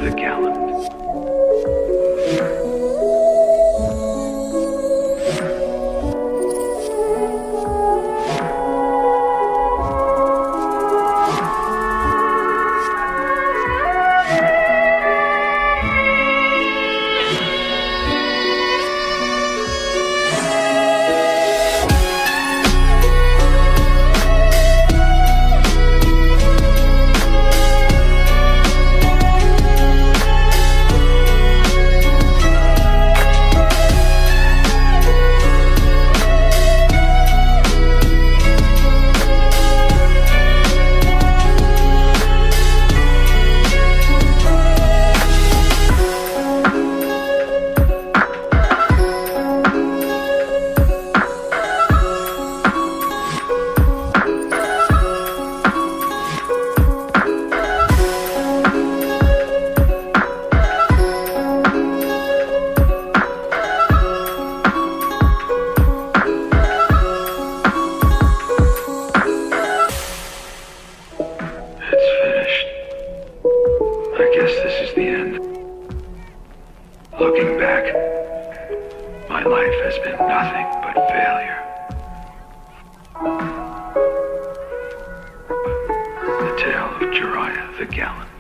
the gallant. I guess this is the end. Looking back, my life has been nothing but failure. The tale of Choreo the Gallant.